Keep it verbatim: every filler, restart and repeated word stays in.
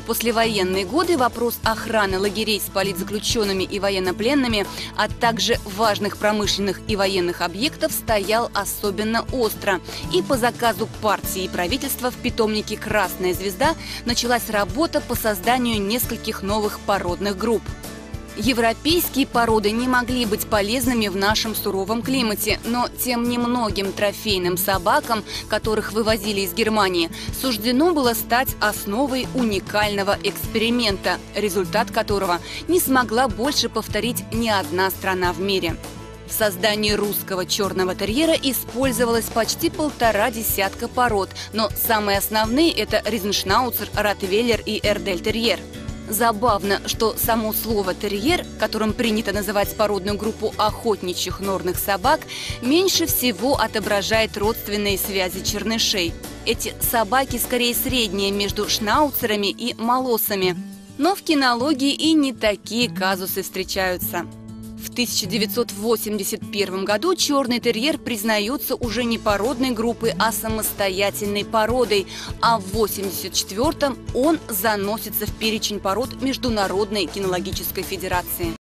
послевоенные годы вопрос охраны лагерей с политзаключенными и военнопленными, а также важных промышленных и военных объектов стоял особенно остро. И по заказу партии и правительства в питомнике «Красная звезда» началась работа по созданию нескольких новых породных групп. Европейские породы не могли быть полезными в нашем суровом климате, но тем немногим трофейным собакам, которых вывозили из Германии, суждено было стать основой уникального эксперимента, результат которого не смогла больше повторить ни одна страна в мире. В создании русского черного терьера использовалось почти полтора десятка пород, но самые основные – это ризеншнауцер, ротвейлер и эрдельтерьер. Забавно, что само слово «терьер», которым принято называть породную группу охотничьих норных собак, меньше всего отображает родственные связи чернышей. Эти собаки скорее средние между шнауцерами и молоссами. Но в кинологии и не такие казусы встречаются. В тысяча девятьсот восемьдесят первом году черный терьер признается уже не породной группой, а самостоятельной породой, а в восемьдесят четвёртом он заносится в перечень пород Международной кинологической федерации.